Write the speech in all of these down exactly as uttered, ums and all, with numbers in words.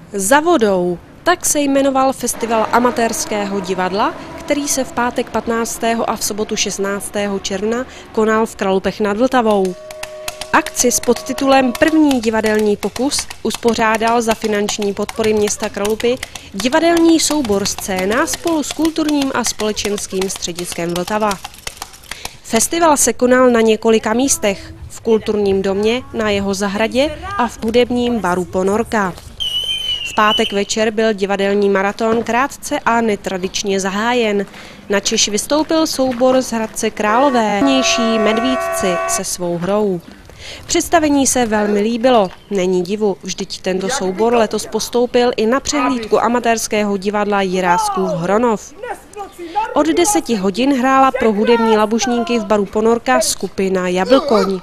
Za vodou. Tak se jmenoval festival amatérského divadla, který se v pátek patnáctého a v sobotu šestnáctého června konal v Kralupech nad Vltavou. Akci s podtitulem První divadelní pokus uspořádal za finanční podpory města Kralupy divadelní soubor Scéna spolu s kulturním a společenským střediskem Vltava. Festival se konal na několika místech, v kulturním domě, na jeho zahradě a v hudebním baru Ponorka. V pátek večer byl divadelní maraton krátce a netradičně zahájen. Načež vystoupil soubor z Hradce Králové, vnější Medvídci se svou hrou. Představení se velmi líbilo. Není divu, vždyť tento soubor letos postoupil i na přehlídku amatérského divadla Jiráskův Hronov. Od deseti hodin hrála pro hudební labužníky v baru Ponorka skupina Jablkoň.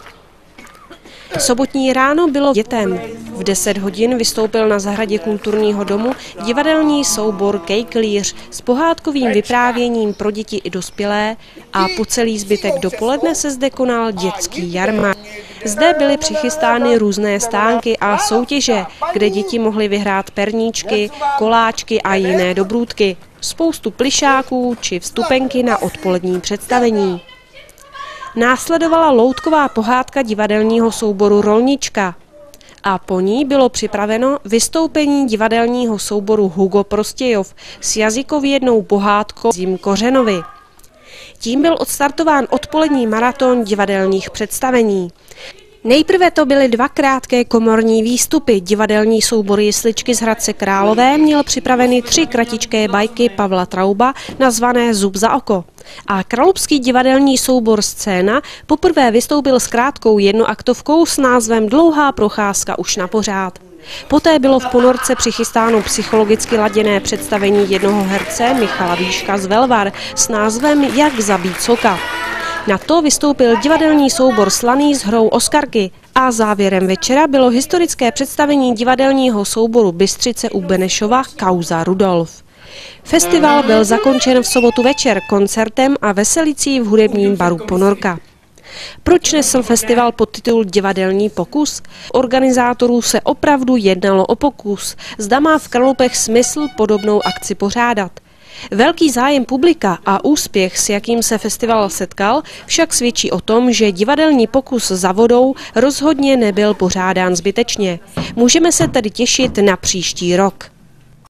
Sobotní ráno bylo dětem. V deset hodin vystoupil na zahradě kulturního domu divadelní soubor Kejklíř s pohádkovým vyprávěním pro děti i dospělé a po celý zbytek dopoledne se zde konal dětský jarmark. Zde byly přichystány různé stánky a soutěže, kde děti mohly vyhrát perníčky, koláčky a jiné dobrůdky, spoustu plyšáků či vstupenky na odpolední představení. Následovala loutková pohádka divadelního souboru Rolnička a po ní bylo připraveno vystoupení divadelního souboru Hugo Prostějov s jazykovědnou pohádkou Zim Kořenovi. Tím byl odstartován odpolední maraton divadelních představení. Nejprve to byly dva krátké komorní výstupy. Divadelní soubor Jesličky z Hradce Králové měl připraveny tři kratičké bajky Pavla Trauba nazvané Zub za oko. A kralupský divadelní soubor Scéna poprvé vystoupil s krátkou jednoaktovkou s názvem Dlouhá procházka už na pořád. Poté bylo v Ponorce přichystáno psychologicky laděné představení jednoho herce Michala Víška z Velvar s názvem Jak zabít soka. Na to vystoupil divadelní soubor Slaný s hrou Oskarky a závěrem večera bylo historické představení divadelního souboru Bystřice u Benešova Kauza Rudolf. Festival byl zakončen v sobotu večer koncertem a veselicí v hudebním baru Ponorka. Proč nesl festival podtitul Divadelní pokus? Organizátorů se opravdu jednalo o pokus. Zda má v Kralupech smysl podobnou akci pořádat. Velký zájem publika a úspěch, s jakým se festival setkal, však svědčí o tom, že divadelní pokus za vodou rozhodně nebyl pořádán zbytečně. Můžeme se tedy těšit na příští rok.